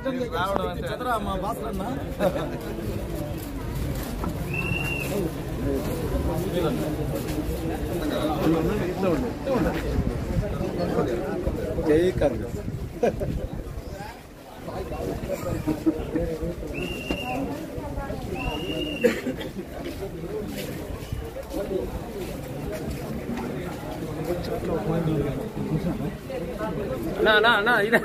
ना इधर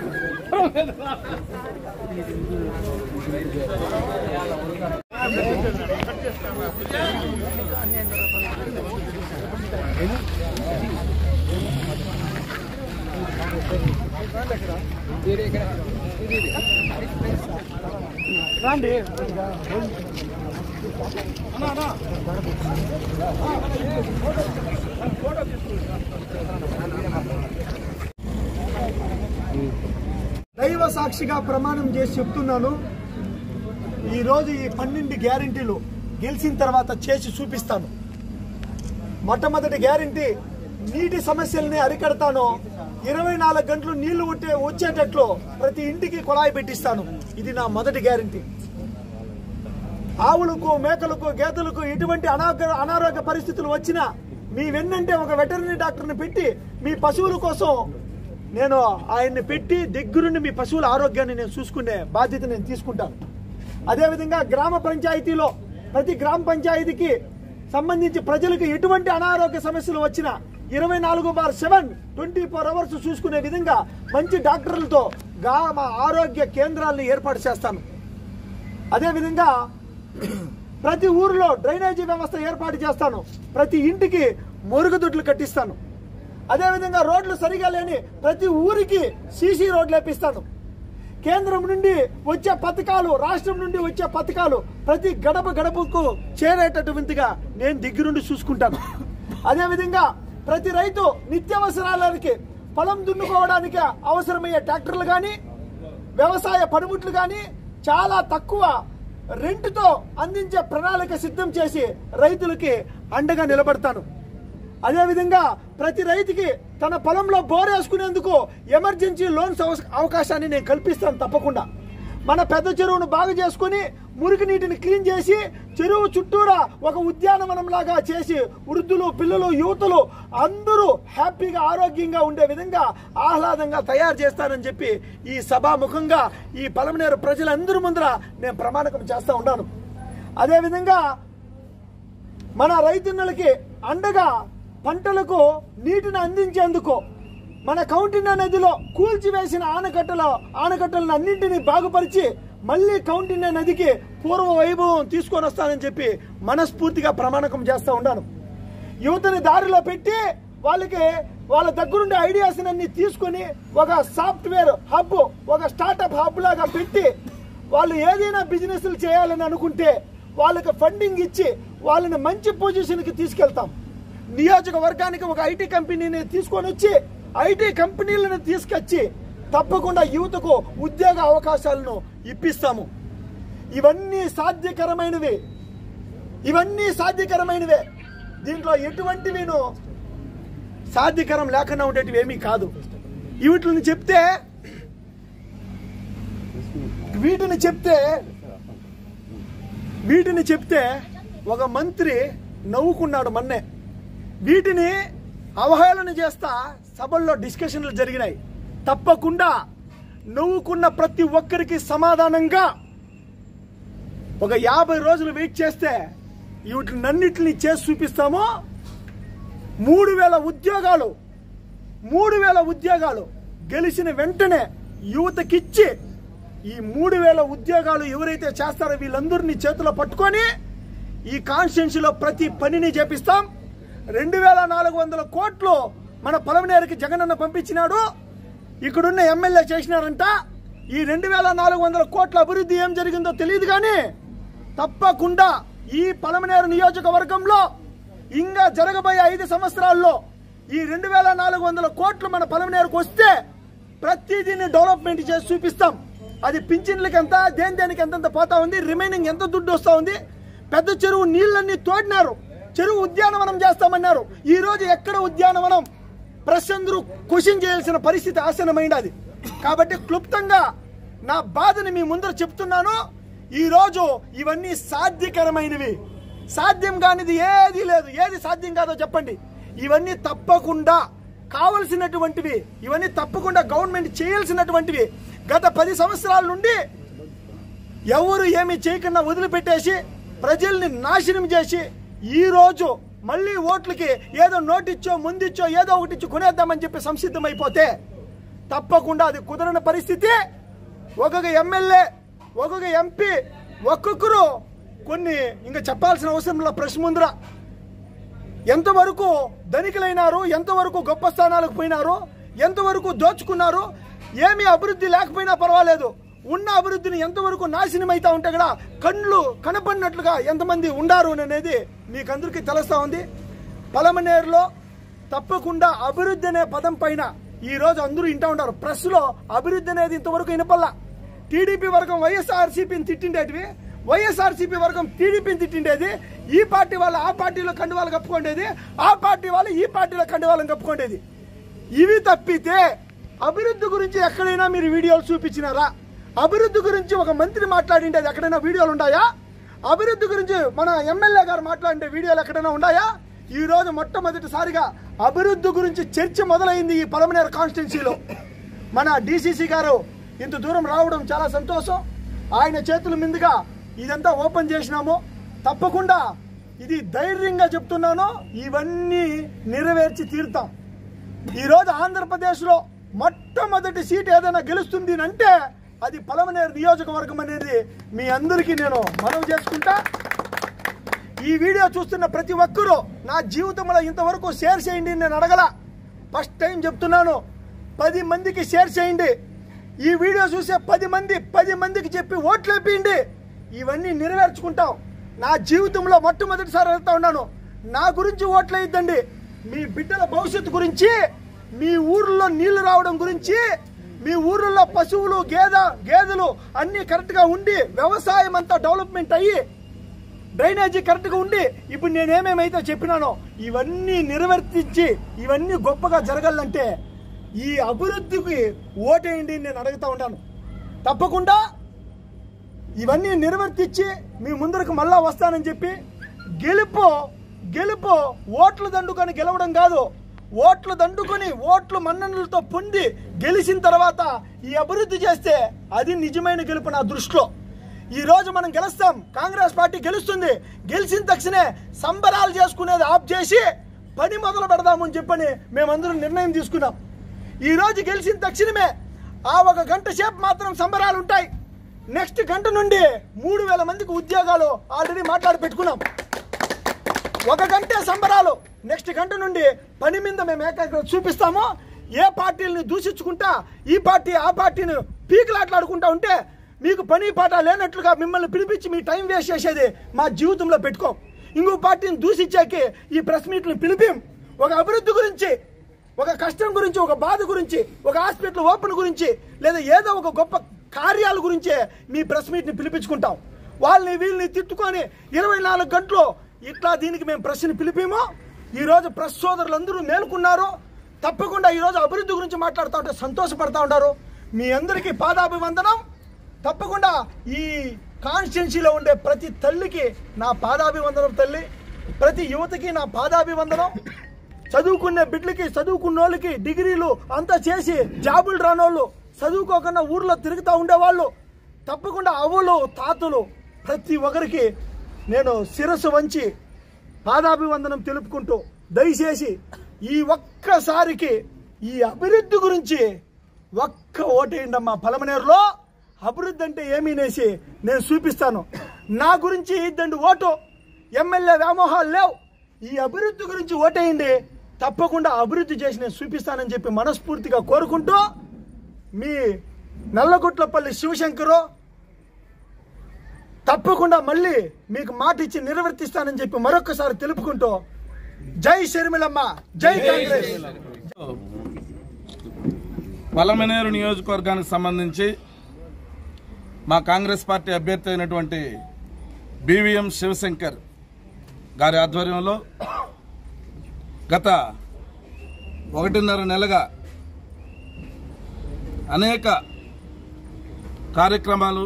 రండి దైవ సాక్షిగా ప్రమాణం చేసి చెప్తున్నాను, ఈ రోజు ఈ 12 గ్యారెంటీలు గెలిచిన తర్వాత చేసి చూపిస్తాను. మొట్టమొదటి గ్యారెంటీ, నీటి సమస్యల్ని అరికడతాను. 24 గంటలు నీళ్లు వచ్చేటట్లు ప్రతి ఇంటికి కుళాయి పెట్టిస్తాను. ఇది నా మొదటి గ్యారెంటీ. ఆవులకు, మేకలకు, గేదెలకు ఎటువంటి అనారోగ్య పరిస్థితులు వచ్చినా మీ వెన్నంటే ఒక వెటర్నరీ డాక్టర్ని పెట్టి మీ పశువుల కోసం నేను ఆయన్ని పెట్టి దగ్గరుండి మీ పశువుల ఆరోగ్యాన్ని నేను చూసుకునే బాధ్యత నేను తీసుకుంటాను. అదేవిధంగా గ్రామ పంచాయతీలో ప్రతి గ్రామ పంచాయతీకి సంబంధించి ప్రజలకు ఎటువంటి అనారోగ్య సమస్యలు వచ్చినా 24/7 24 అవర్స్ చూసుకునే విధంగా మంచి డాక్టర్లతో గ్రామ ఆరోగ్య కేంద్రాలను ఏర్పాటు చేస్తాను. అదేవిధంగా ప్రతి ఊరిలో డ్రైనేజీ వ్యవస్థ ఏర్పాటు చేస్తాను. ప్రతి ఇంటికి మరుగుదొడ్లు కట్టిస్తాను. అదేవిధంగా రోడ్లు సరిగా లేని ప్రతి ఊరికి సీసీ రోడ్లు వేపిస్తాను. కేంద్రం నుండి వచ్చే పథకాలు, రాష్ట్రం నుండి వచ్చే పథకాలు ప్రతి గడపకు చేరేటటువంటిగా నేను దగ్గరుండి చూసుకుంటాను. అదేవిధంగా ప్రతి రైతు నిత్యావసరాలకి పొలం దున్నుకోవడానికి అవసరమయ్యే ట్రాక్టర్లు కానీ, వ్యవసాయ పనిముట్లు కానీ చాలా తక్కువ రెంట్తో అందించే ప్రణాళిక సిద్ధం చేసి రైతులకి అండగా నిలబడతాను. అదేవిధంగా ప్రతి రైతుకి తన పొలంలో బోర్ వేసుకునేందుకు ఎమర్జెన్సీ లోన్స్ అవకాశాన్ని నేను కల్పిస్తాను తప్పకుండా. మన పెద్ద చెరువును బాగు చేసుకుని మురికి నీటిని క్లీన్ చేసి చెరువు చుట్టూరా ఒక ఉద్యానవనం లాగా చేసి వృద్ధులు, పిల్లలు, యువతులు అందరూ హ్యాపీగా ఆరోగ్యంగా ఉండే విధంగా ఆహ్లాదంగా తయారు చేస్తానని చెప్పి ఈ సభాముఖంగా ఈ పలమనేరు ప్రజలందరి ముందర నేను ప్రమాణకం చేస్తూ ఉన్నాను. అదేవిధంగా మన రైతన్నలకి అండగా పంటలకు నీటిని అందించేందుకు మన కౌంటిన్య నదిలో కూల్చివేసిన ఆనకట్టలను అన్నింటినీ బాగుపరిచి మళ్ళీ కౌంటిన్య నదికి పూర్వ వైభవం తీసుకొని వస్తానని చెప్పి మనస్ఫూర్తిగా ప్రమాణకం చేస్తూ ఉన్నాను. యువతని దారిలో పెట్టి వాళ్ళ దగ్గరుండే ఐడియాస్ అన్ని తీసుకొని ఒక సాఫ్ట్వేర్ హబ్, ఒక స్టార్టప్ హబ్ లాగా పెట్టి వాళ్ళు ఏదైనా బిజినెస్లు చేయాలని అనుకుంటే వాళ్ళకి ఫండింగ్ ఇచ్చి వాళ్ళని మంచి పొజిషన్కి తీసుకెళ్తాం. నియోజకవర్గానికి ఒక ఐటీ కంపెనీని తీసుకొని వచ్చి ఐటీ కంపెనీలను తీసుకొచ్చి తప్పకుండా యువతకు ఉద్యోగ అవకాశాలను ఇప్పిస్తాము. ఇవన్నీ సాధ్యకరమైనవే. దీంట్లో ఎటువంటి సాధ్యకరం లేకుండా ఉండేటివి ఏమీ కాదు. వీటిని చెప్తే ఒక మంత్రి నవ్వుకున్నాడు మొన్నే. వీటిని అవహేళన చేస్తా సభల్లో డిస్కషన్లు జరిగినాయి. తప్పకుండా నవ్వుకున్న ప్రతి ఒక్కరికి సమాధానంగా ఒక 50 రోజులు వెయిట్ చేస్తే వీటినన్నిటిని చేసి చూపిస్తాము. 3000 ఉద్యోగాలు గెలిచిన వెంటనే యువతకిచ్చి ఈ 3000 ఉద్యోగాలు ఎవరైతే చేస్తారో వీళ్ళందరినీ చేతిలో పట్టుకొని ఈ కాన్స్టిట్యున్సీలో ప్రతి పనిని చేపిస్తాం. 2400 కోట్లు మన పలమనేరుకి జగనన్న పంపించినాడు. ఇక్కడున్న ఎమ్మెల్యే చేసినారంట. ఈ 2400 కోట్ల అభివృద్ధి ఏం జరిగిందో తెలియదు కానీ తప్పకుండా ఈ పలమనేరు నియోజకవర్గంలో ఇంకా జరగబోయే 5 సంవత్సరాల్లో ఈ 2400 కోట్లు మన పలమనేరుకు వస్తే ప్రతిదీని డెవలప్మెంట్ చేసి చూపిస్తాం. అది పింఛన్లకి ఎంత, దేనికి ఎంతంత పోతా ఉంది, రిమైనింగ్ ఎంత దుడ్డు వస్తూ ఉంది. పెద్ద చెరువు నీళ్ళన్నీ తోడినారు, చెరువు ఉద్యానవనం చేస్తామన్నారు. ఈ రోజు ఎక్కడ ఉద్యానవనం? ప్రజలందరూ క్వశ్చన్ చేయాల్సిన పరిస్థితి ఆసనమైనది. కాబట్టి క్లుప్తంగా నా బాధని మీ ముందర చెప్తున్నాను. ఈరోజు ఇవన్నీ సాధ్యకరమైనవి, సాధ్యం కానిది ఏది లేదు. ఏది సాధ్యం కాదో చెప్పండి. ఇవన్నీ తప్పకుండా కావలసినటువంటివి, ఇవన్నీ తప్పకుండా గవర్నమెంట్ చేయాల్సినటువంటివి. గత 10 సంవత్సరాల నుండి ఎవరు ఏమి చేయకుండా వదిలిపెట్టేసి ప్రజల్ని నాశనం చేసి ఈరోజు మళ్ళీ ఓట్లకి ఏదో నోటిచ్చో ముందిచ్చో ఏదో ఒకటి ఇచ్చి కొనేద్దామని చెప్పి సంసిద్ధమైపోతే తప్పకుండా అది కుదరని పరిస్థితి. ఒక్కొక్క ఎమ్మెల్యే, ఒక్కొక్క ఎంపీ, ఒక్కొక్కరు కొన్ని ఇంకా చెప్పాల్సిన అవసరంలో ప్రెస్ ముందర ఎంతవరకు ధనికులైనారు, ఎంతవరకు గొప్ప స్థానాలకు పోయినారు, ఎంతవరకు దోచుకున్నారు. ఏమీ అభివృద్ధి లేకపోయినా పర్వాలేదు, ఉన్న అభివృద్ధిని ఎంతవరకు నాశనం అవుతా ఉంటే కూడా కళ్ళు కనపడినట్లుగా ఎంతమంది ఉండారు అనేది మీకు అందరికీ తెలుస్తూ ఉంది. పలమనేరులో తప్పకుండా అభివృద్ధి అనే పదం పైన ఈరోజు అందరూ వింటూ ఉంటారు. ప్రెస్లో అభివృద్ధి అనేది ఇంతవరకు వినపల్లా. టీడీపీ వర్గం వైఎస్ఆర్సీపీని తిట్టిండేటివి, వైఎస్ఆర్సీపీ వర్గం టీడీపీని తిట్టిండేది, ఈ పార్టీ వాళ్ళు ఆ పార్టీలో కండువాలు కప్పుకోండేది, ఆ పార్టీ వాళ్ళు ఈ పార్టీలో కండువాలను కప్పుకోండేది. ఇవి తప్పితే అభివృద్ధి గురించి ఎక్కడైనా మీరు వీడియోలు చూపించినారా? అభివృద్ధి గురించి ఒక మంత్రి మాట్లాడిండేది ఎక్కడైనా వీడియోలు ఉన్నాయా? అభివృద్ధి గురించి మన ఎమ్మెల్యే గారు మాట్లాడే వీడియోలు ఎక్కడైనా ఉన్నాయా? ఈ రోజు మొట్టమొదటిసారిగా అభివృద్ధి గురించి చర్చ మొదలైంది ఈ పలమనేరు కాన్స్టిట్యున్సీలో. మన డీసీసీ గారు ఇంత దూరం రావడం చాలా సంతోషం. ఆయన చేతుల మీదుగా ఇదంతా ఓపెన్ చేసినాము. తప్పకుండా ఇది ధైర్యంగా చెప్తున్నాను, ఇవన్నీ నెరవేర్చి తీరుతాం. ఈరోజు ఆంధ్రప్రదేశ్లో మొట్టమొదటి సీట్ ఏదైనా గెలుస్తుంది అంటే అది పలమనేరు నియోజకవర్గం అనేది మీ అందరికీ నేను మనవి చేసుకుంటా. ఈ వీడియో చూస్తున్న ప్రతి ఒక్కరూ నా జీవితంలో ఇంతవరకు షేర్ చేయండి నేను అడగల. ఫస్ట్ టైం చెప్తున్నాను, 10 మందికి షేర్ చేయండి. ఈ వీడియో చూసే 10 మందికి చెప్పి ఓట్లు వేయండి. ఇవన్నీ నెరవేర్చుకుంటాం. నా జీవితంలో మొట్టమొదటిసారి వెళ్తా ఉన్నాను. నా గురించి ఓట్లు వేయద్దండి, మీ బిడ్డల భవిష్యత్తు గురించి, మీ ఊర్లో నీళ్లు రావడం గురించి, మీ ఊర్లో పశువులు గేదెలు అన్నీ కరెక్ట్గా ఉండి వ్యవసాయం అంతా డెవలప్మెంట్ అయ్యి డ్రైనేజీ కరెక్ట్గా ఉండి ఇప్పుడు నేనేమేమైతే చెప్పినానో ఇవన్నీ నిర్వర్తించి ఇవన్నీ గొప్పగా జరగాలంటే ఈ అభివృద్ధికి ఓటేయండి నేను అడుగుతా ఉంటాను. తప్పకుండా ఇవన్నీ నిర్వర్తించి మీ ముందరకు మళ్ళా వస్తానని చెప్పి గెలుపు ఓట్లు దండుకొని గెలవడం కాదు, ఓట్లు దండుకొని ఓట్లు మన్ననలతో పొంది గెలిచిన తర్వాత ఈ అభివృద్ధి చేస్తే అది నిజమైన గెలుపు నా దృష్టిలో. ఈ రోజు మనం గెలుస్తాం, కాంగ్రెస్ పార్టీ గెలుస్తుంది. గెలిచిన తక్షణే సంబరాలు చేసుకునేది ఆఫ్ చేసి పని మొదలు పెడదామని చెప్పని మేమందరం నిర్ణయం తీసుకున్నాం. ఈ రోజు గెలిచిన తక్షణమే ఆ 1 గంట సేపు మాత్రం సంబరాలు ఉంటాయి. నెక్స్ట్ గంట నుండి 3000 మందికి ఉద్యోగాలు ఆల్రెడీ మాట్లాడి పెట్టుకున్నాం. 1 గంటే సంబరాలు, నెక్స్ట్ గంట నుండి పని మీద మేము ఏకాగ్రత చూపిస్తామో. ఏ పార్టీలని దూషించుకుంటా ఈ పార్టీ ఆ పార్టీని పీకులాట్లాడుకుంటా ఉంటే మీకు పని పాట లేనట్లుగా మిమ్మల్ని పిలిపించి మీ టైం వేస్ట్ చేసేది మా జీవితంలో పెట్టుకోం. ఇంకో పార్టీని దూషించాకే ఈ ప్రెస్ మీట్లు పిలిపిం. ఒక అభివృద్ధి గురించి, ఒక కష్టం గురించి, ఒక బాధ గురించి, ఒక హాస్పిటల్ ఓపెన్ గురించి, లేదా ఏదో ఒక గొప్ప కార్యాల గురించే మీ ప్రెస్ మీట్ని పిలిపించుకుంటాం. వాళ్ళని వీళ్ళని తిట్టుకొని 24 గంటలు ఇట్లా దీనికి మేము ప్రెస్ని పిలిపేమో. ఈరోజు ప్రెస్ సోదరులందరూ మేలుకున్నారు. తప్పకుండా ఈరోజు అభివృద్ధి గురించి మాట్లాడుతూ ఉంటే సంతోషపడతా ఉంటారు. మీ అందరికీ పాదాభివందనం. తప్పకుండా ఈ కాన్స్టిట్యున్సీలో ఉండే ప్రతి తల్లికి నా పాదాభివందనం తల్లి, ప్రతి యువతకి నా పాదాభివందనం. చదువుకునే బిడ్డలకి, చదువుకున్న వాళ్ళకి, డిగ్రీలు అంతా చేసి జాబులు రానోళ్ళు, చదువుకోకుండా ఊర్లో తిరుగుతూ ఉండేవాళ్ళు, తప్పకుండా అవ్వలు తాతలు ప్రతి ఒక్కరికి నేను శిరస్సు వంచి పాదాభివందనం తెలుపుకుంటూ దయచేసి ఈ ఒక్కసారికి ఈ అభివృద్ధి గురించి ఒక్క ఓటేయండమ్మా. పలమనేరులో అభివృద్ధి అంటే ఏమీనేసి నేను చూపిస్తాను. నా గురించి ఇద్దండి ఓటు, ఎమ్మెల్యే వ్యామోహాలు లేవు. ఈ అభివృద్ధి గురించి ఓటేయండి. తప్పకుండా అభివృద్ధి చేసి నేను చూపిస్తానని చెప్పి మనస్ఫూర్తిగా కోరుకుంటూ మీ నల్లగుట్లపల్లి శివశంకరు తప్పకుండా మళ్ళీ మీకు మాట ఇచ్చి నిర్వర్తిస్తానని చెప్పి మరొకసారి తెలుపుకుంటూ జై షర్మిలమ్మ, జై కాంగ్రెస్. పలమనేరు నియోజకవర్గానికి సంబంధించి మా కాంగ్రెస్ పార్టీ అభ్యర్థి అయినటువంటి బివిఎం శివశంకర్ గారి ఆధ్వర్యంలో గత 1.5 నెలగా అనేక కార్యక్రమాలు,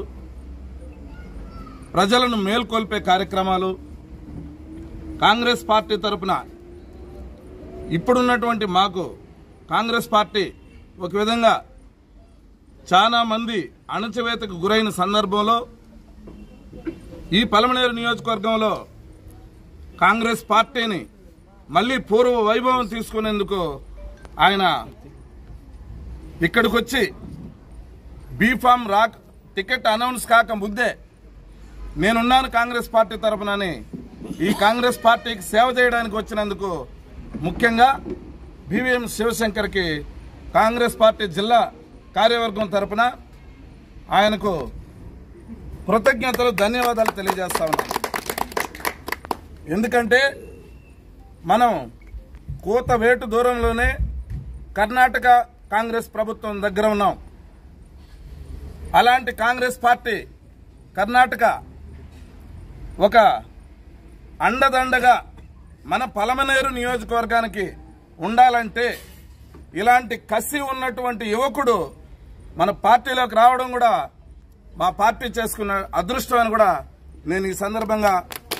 ప్రజలను మేల్కొల్పే కార్యక్రమాలు కాంగ్రెస్ పార్టీ తరపున ఇప్పుడున్నటువంటి మాకు కాంగ్రెస్ పార్టీ ఒక విధంగా చాలా మంది అణచివేతకు గురైన సందర్భంలో ఈ పలమనేరు నియోజకవర్గంలో కాంగ్రెస్ పార్టీని మళ్లీ పూర్వ వైభవం తీసుకునేందుకు ఆయన ఇక్కడికి వచ్చి బీఫామ్ రాక్ టికెట్ అనౌన్స్ కాక ముందే నేనున్నాను కాంగ్రెస్ పార్టీ తరఫునని ఈ కాంగ్రెస్ పార్టీకి సేవ చేయడానికి వచ్చినందుకు ముఖ్యంగా బీవీఎం శివశంకర్కి కాంగ్రెస్ పార్టీ జిల్లా కార్యవర్గం తరఫున ఆయనకు కృతజ్ఞతలు, ధన్యవాదాలు తెలియజేస్తా ఉన్నాం. ఎందుకంటే మనం కూతవేటు దూరంలోనే కర్ణాటక కాంగ్రెస్ ప్రభుత్వం దగ్గర ఉన్నాం. అలాంటి కాంగ్రెస్ పార్టీ కర్ణాటక ఒక అండదండగా మన పలమనేరు నియోజకవర్గానికి ఉండాలంటే ఇలాంటి కసి ఉన్నటువంటి యువకుడు మన పార్టీలోకి రావడం కూడా మా పార్టీ చేసుకున్న అదృష్టం అని కూడా నేను ఈ సందర్భంగా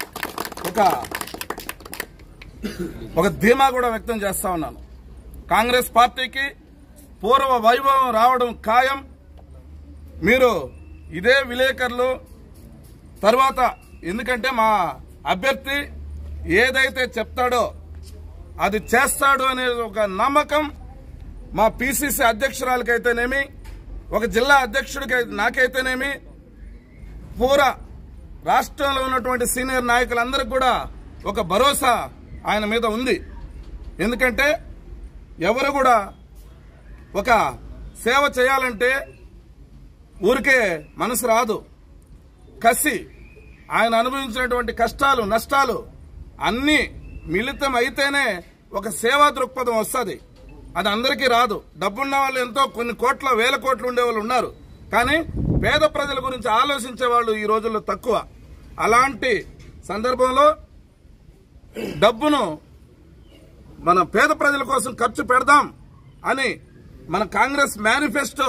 ఒక ధీమా కూడా వ్యక్తం చేస్తా ఉన్నాను. కాంగ్రెస్ పార్టీకి పూర్వ వైభవం రావడం ఖాయం. మీరు ఇదే విలేకరులు తర్వాత, ఎందుకంటే మా అభ్యర్థి ఏదైతే చెప్తాడో అది చేస్తాడు అనే ఒక నమ్మకం మా పిసిసి అధ్యక్షురాలకైతేనేమి, ఒక జిల్లా అధ్యక్షుడికి నాకైతేనేమి, పూరా రాష్ట్రంలో ఉన్నటువంటి సీనియర్ నాయకులందరికీ కూడా ఒక భరోసా ఆయన మీద ఉంది. ఎందుకంటే ఎవరు కూడా ఒక సేవ చేయాలంటే ఊరికే మనసు రాదు. కసి, ఆయన అనుభవించినటువంటి కష్టాలు, నష్టాలు అన్నీ మిళితం అయితేనే ఒక సేవా దృక్పథం వస్తుంది. అది అందరికీ రాదు. డబ్బున్న వాళ్ళు ఎంతో కొన్ని కోట్ల, వేల కోట్లు ఉండేవాళ్ళు ఉన్నారు. కానీ పేద ప్రజల గురించి ఆలోచించే వాళ్ళు ఈ రోజుల్లో తక్కువ. అలాంటి సందర్భంలో డబ్బును మన పేద ప్రజల కోసం ఖర్చు పెడదాం అని మన కాంగ్రెస్ మేనిఫెస్టో,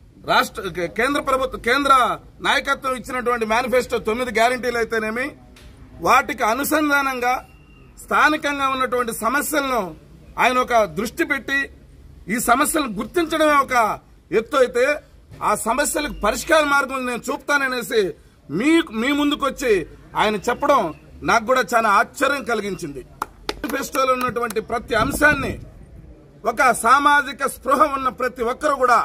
కేంద్ర నాయకత్వం ఇచ్చినటువంటి మేనిఫెస్టో 9 గ్యారంటీలు అయితేనేమి, వాటికి అనుసంధానంగా స్థానికంగా ఉన్నటువంటి సమస్యలను ఆయన ఒక దృష్టి పెట్టి ఈ సమస్యలను గుర్తించడమే ఒక ఎత్తు అయితే, ఆ సమస్యలకు పరిష్కార మార్గం నేను చూపుతాననేసి మీ ముందుకు వచ్చి ఆయన చెప్పడం నాకు కూడా చాలా ఆశ్చర్యం కలిగించింది. మేనిఫెస్టోలో ఉన్నటువంటి ప్రతి అంశాన్ని ఒక సామాజిక స్పృహ ఉన్న ప్రతి ఒక్కరు కూడా,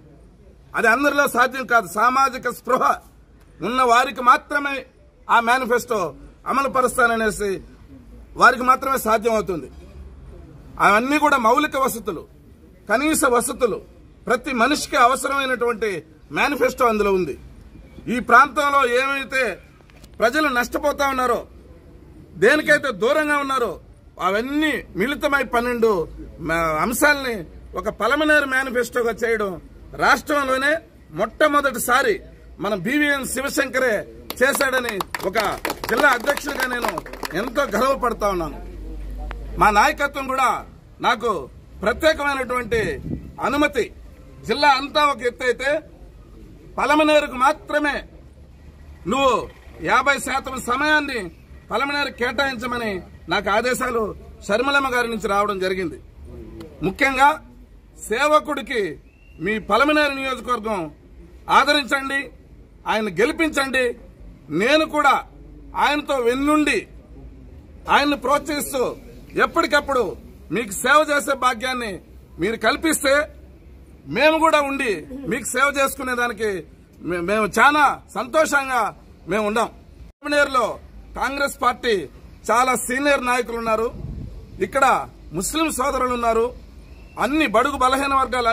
అది అందరిలో సాధ్యం కాదు, సామాజిక స్పృహ ఉన్న వారికి మాత్రమే ఆ మేనిఫెస్టో అమలు పరుస్తాననేసి వారికి మాత్రమే సాధ్యం అవుతుంది. అవన్నీ కూడా మౌలిక వసతులు, కనీస వసతులు, ప్రతి మనిషికి అవసరమైనటువంటి మేనిఫెస్టో అందులో ఉంది. ఈ ప్రాంతంలో ఏమైతే ప్రజలు నష్టపోతా ఉన్నారో, దేనికైతే దూరంగా ఉన్నారో అవన్నీ మిళితమై 12 అంశాలని ఒక పలమనేరు మేనిఫెస్టోగా చేయడం రాష్ట్రంలోనే మొట్టమొదటిసారి మన బీవీఎం శివశంకరే చేశాడని ఒక జిల్లా అధ్యక్షుడిగా నేను ఎంతో గర్వపడతా ఉన్నాను. మా నాయకత్వం కూడా నాకు ప్రత్యేకమైనటువంటి అనుమతి. జిల్లా అంతా ఒక ఎత్తు అయితే పలమనేరుకు మాత్రమే నువ్వు 50% సమయాన్ని పలమనేరు కేటాయించమని నాకు ఆదేశాలు షర్మిలమ్మ గారి నుంచి రావడం జరిగింది. ముఖ్యంగా సేవకుడికి మీ పలమనేరు నియోజకవర్గం ఆదరించండి, ఆయన గెలిపించండి. నేను కూడా ఆయనతో వెన్నుండి ఆయన్ని ప్రోత్సహిస్తూ ఎప్పటికప్పుడు మీకు సేవ చేసే భాగ్యాన్ని మీరు కల్పిస్తే మేము కూడా ఉండి మీకు సేవ చేసుకునేదానికి మేము చాలా సంతోషంగా మేము ఉన్నాం. పలమనేరులో కాంగ్రెస్ పార్టీ చాలా సీనియర్ నాయకులు ఉన్నారు. ఇక్కడ ముస్లిం సోదరులు ఉన్నారు. అన్ని బడుగు బలహీన వర్గాలు,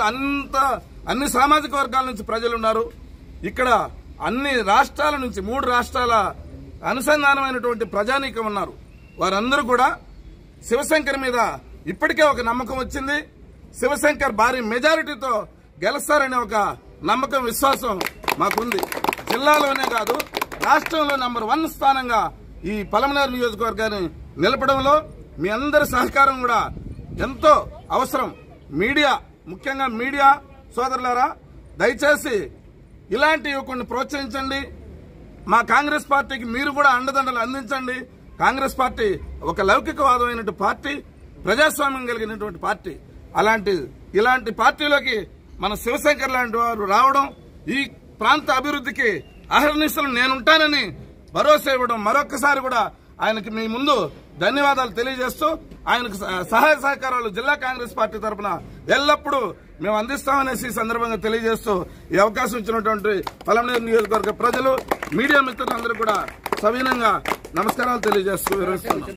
అన్ని సామాజిక వర్గాల నుంచి ప్రజలు ఉన్నారు. ఇక్కడ అన్ని రాష్ట్రాల నుంచి 3 రాష్ట్రాల అనుసంధానమైనటువంటి ప్రజానీకం ఉన్నారు. వారందరూ కూడా శివశంకర్ మీద ఇప్పటికే ఒక నమ్మకం వచ్చింది. శివశంకర్ భారీ మెజారిటీతో గెలుస్తారనే ఒక నమ్మకం, విశ్వాసం మాకుంది. జిల్లాలోనే కాదు, రాష్ట్రంలో నంబర్ 1 స్థానంగా ఈ పలమనేరు నియోజకవర్గాన్ని నిలపడంలో మీ అందరి సహకారం కూడా ఎంతో అవసరం. మీడియా, ముఖ్యంగా మీడియా సోదరులారా, దయచేసి ఇలాంటి యువకుడిని ప్రోత్సహించండి. మా కాంగ్రెస్ పార్టీకి మీరు కూడా అండదండలు అందించండి. కాంగ్రెస్ పార్టీ ఒక లౌకికవాదమైనటువంటి పార్టీ, ప్రజాస్వామ్యం కలిగినటువంటి పార్టీ. ఇలాంటి పార్టీలోకి మన శివశంకర్ లాంటి వారు రావడం, ఈ ప్రాంత అభివృద్ధికి అహర్నిశలు నేనుంటానని భరోసా ఇవ్వడం, మరొక్కసారి కూడా ఆయనకి మీ ముందు ధన్యవాదాలు తెలియజేస్తూ, ఆయనకు సహాయ సహకారాలు జిల్లా కాంగ్రెస్ పార్టీ తరఫున ఎల్లప్పుడూ మేము అందిస్తామనేసి ఈ సందర్భంగా తెలియజేస్తూ, ఈ అవకాశం ఇచ్చినటువంటి పలమనేరు నియోజకవర్గ ప్రజలు, మీడియా మిత్రులందరూ కూడా సవినయంగా నమస్కారాలు తెలియజేస్తూ విరమిస్తున్నాం.